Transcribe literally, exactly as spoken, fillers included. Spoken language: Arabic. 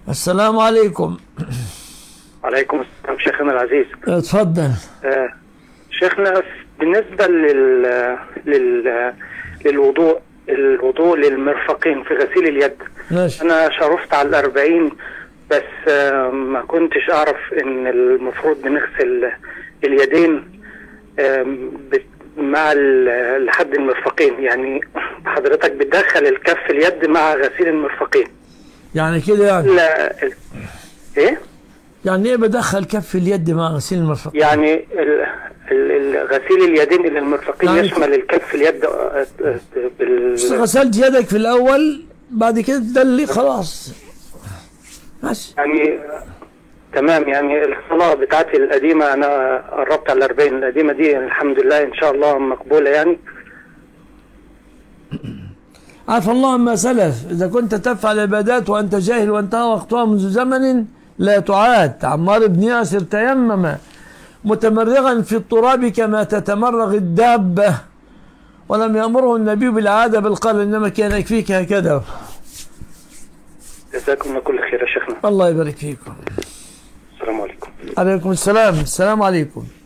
السلام عليكم. عليكم السلام شيخنا العزيز. اتفضل. آه شيخنا، بالنسبة لل... لل... للوضوء الوضوء للمرفقين في غسيل اليد. ماشي. أنا شرفت على الأربعين، بس آه ما كنتش أعرف إن المفروض بنغسل اليدين آه مع لحد المرفقين، يعني حضرتك بتدخل الكف اليد مع غسيل المرفقين يعني كده يعني؟ لا. ايه يعني ايه بدخل كف اليد مع غسيل المرفقين؟ يعني ال... ال... غسيل اليدين الى المرفقين يعني يشمل الكف اليد بال... غسلت يدك في الاول، بعد كده تدلي خلاص ماشي يعني. تمام. يعني الصلاة بتاعتي القديمة أنا قربت على الأربعين، القديمة دي الحمد لله إن شاء الله مقبولة يعني. عفى الله ما سلف. إذا كنت تفعل عبادات وأنت جاهل وانتهى وقتها منذ زمن لا تعاد. عمار بن ياسر تيمم متمرغا في التراب كما تتمرغ الدابة، ولم يأمره النبي بالعادة بل قال إنما كان يكفيك هكذا. جزاكم الله كل خير يا شيخنا. الله يبارك فيكم. السلام عليكم. عليكم السلام. السلام عليكم.